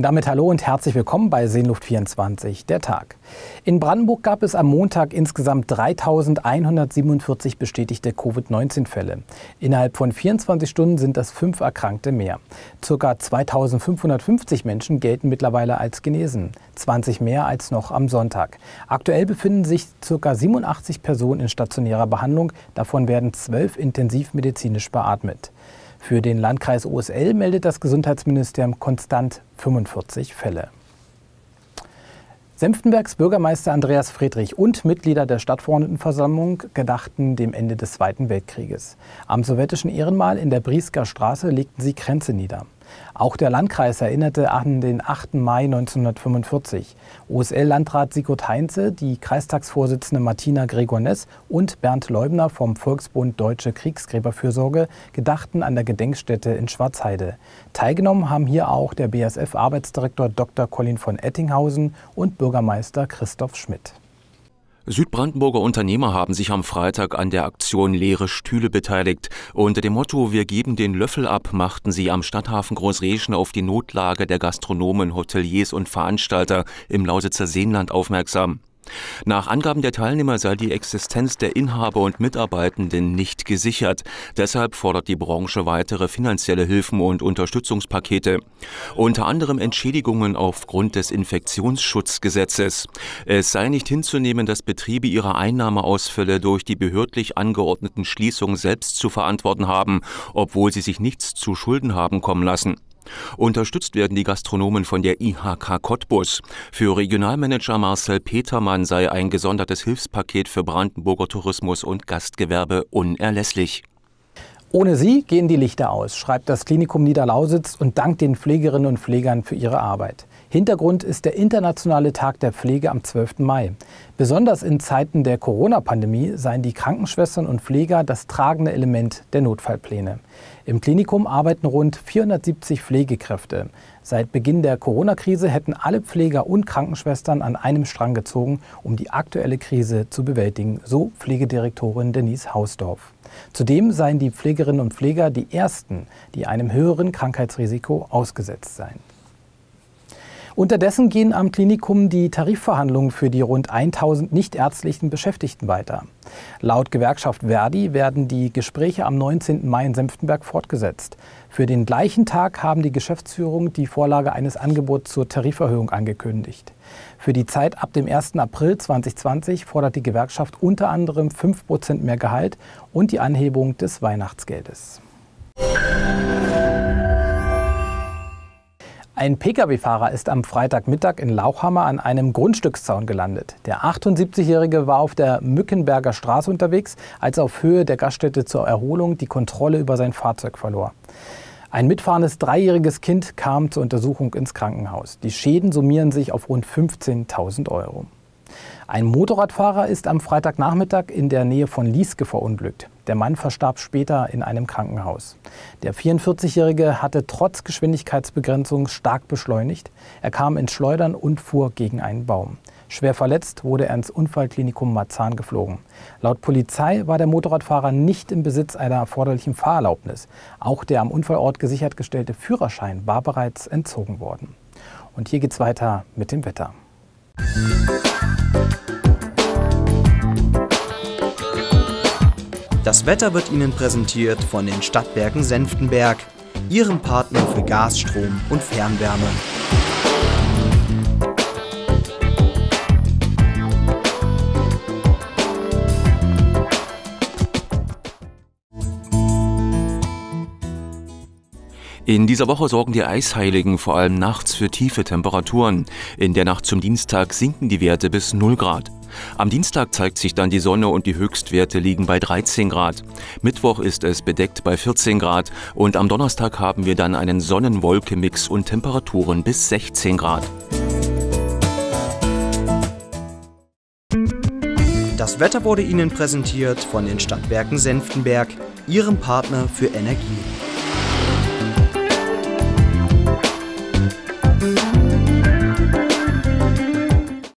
Und damit hallo und herzlich willkommen bei Seenluft 24, der Tag. In Brandenburg gab es am Montag insgesamt 3.147 bestätigte Covid-19-Fälle. Innerhalb von 24 Stunden sind das 5 Erkrankte mehr. Ca. 2.550 Menschen gelten mittlerweile als genesen, 20 mehr als noch am Sonntag. Aktuell befinden sich ca. 87 Personen in stationärer Behandlung, davon werden 12 intensivmedizinisch beatmet. Für den Landkreis OSL meldet das Gesundheitsministerium konstant 45 Fälle. Senftenbergs Bürgermeister Andreas Friedrich und Mitglieder der Stadtverordnetenversammlung gedachten dem Ende des Zweiten Weltkrieges. Am sowjetischen Ehrenmal in der Briesker Straße legten sie Kränze nieder. Auch der Landkreis erinnerte an den 8. Mai 1945. OSL-Landrat Sigurd Heinze, die Kreistagsvorsitzende Martina Gregor-Ness und Bernd Leubner vom Volksbund Deutsche Kriegsgräberfürsorge gedachten an der Gedenkstätte in Schwarzheide. Teilgenommen haben hier auch der BASF-Arbeitsdirektor Dr. Colin von Ettinghausen und Bürgermeister Christoph Schmidt. Südbrandenburger Unternehmer haben sich am Freitag an der Aktion Leere Stühle beteiligt. Unter dem Motto „Wir geben den Löffel ab" machten sie am Stadthafen Großreschen auf die Notlage der Gastronomen, Hoteliers und Veranstalter im Lausitzer Seenland aufmerksam. Nach Angaben der Teilnehmer sei die Existenz der Inhaber und Mitarbeitenden nicht gesichert. Deshalb fordert die Branche weitere finanzielle Hilfen und Unterstützungspakete. Unter anderem Entschädigungen aufgrund des Infektionsschutzgesetzes. Es sei nicht hinzunehmen, dass Betriebe ihre Einnahmeausfälle durch die behördlich angeordneten Schließungen selbst zu verantworten haben, obwohl sie sich nichts zu Schulden haben kommen lassen. Unterstützt werden die Gastronomen von der IHK Cottbus. Für Regionalmanager Marcel Petermann sei ein gesondertes Hilfspaket für Brandenburger Tourismus und Gastgewerbe unerlässlich. Ohne sie gehen die Lichter aus, schreibt das Klinikum Niederlausitz und dankt den Pflegerinnen und Pflegern für ihre Arbeit. Hintergrund ist der Internationale Tag der Pflege am 12. Mai. Besonders in Zeiten der Corona-Pandemie seien die Krankenschwestern und Pfleger das tragende Element der Notfallpläne. Im Klinikum arbeiten rund 470 Pflegekräfte. Seit Beginn der Corona-Krise hätten alle Pfleger und Krankenschwestern an einem Strang gezogen, um die aktuelle Krise zu bewältigen, so Pflegedirektorin Denise Hausdorf. Zudem seien die Pflegerinnen und Pfleger die ersten, die einem höheren Krankheitsrisiko ausgesetzt seien. Unterdessen gehen am Klinikum die Tarifverhandlungen für die rund 1000 nichtärztlichen Beschäftigten weiter. Laut Gewerkschaft Verdi werden die Gespräche am 19. Mai in Senftenberg fortgesetzt. Für den gleichen Tag haben die Geschäftsführung die Vorlage eines Angebots zur Tariferhöhung angekündigt. Für die Zeit ab dem 1. April 2020 fordert die Gewerkschaft unter anderem 5% mehr Gehalt und die Anhebung des Weihnachtsgeldes. Ein Pkw-Fahrer ist am Freitagmittag in Lauchhammer an einem Grundstückszaun gelandet. Der 78-Jährige war auf der Mückenberger Straße unterwegs, als er auf Höhe der Gaststätte zur Erholung die Kontrolle über sein Fahrzeug verlor. Ein mitfahrendes 3-jähriges Kind kam zur Untersuchung ins Krankenhaus. Die Schäden summieren sich auf rund 15.000 €. Ein Motorradfahrer ist am Freitagnachmittag in der Nähe von Lieske verunglückt. Der Mann verstarb später in einem Krankenhaus. Der 44-Jährige hatte trotz Geschwindigkeitsbegrenzung stark beschleunigt. Er kam ins Schleudern und fuhr gegen einen Baum. Schwer verletzt wurde er ins Unfallklinikum Marzahn geflogen. Laut Polizei war der Motorradfahrer nicht im Besitz einer erforderlichen Fahrerlaubnis. Auch der am Unfallort gesichert gestellte Führerschein war bereits entzogen worden. Und hier geht's weiter mit dem Wetter. Das Wetter wird Ihnen präsentiert von den Stadtwerken Senftenberg, Ihrem Partner für Gas, Strom und Fernwärme. In dieser Woche sorgen die Eisheiligen vor allem nachts für tiefe Temperaturen. In der Nacht zum Dienstag sinken die Werte bis 0 Grad. Am Dienstag zeigt sich dann die Sonne und die Höchstwerte liegen bei 13 Grad. Mittwoch ist es bedeckt bei 14 Grad und am Donnerstag haben wir dann einen Sonnen-Wolke-Mix und Temperaturen bis 16 Grad. Das Wetter wurde Ihnen präsentiert von den Stadtwerken Senftenberg, Ihrem Partner für Energie.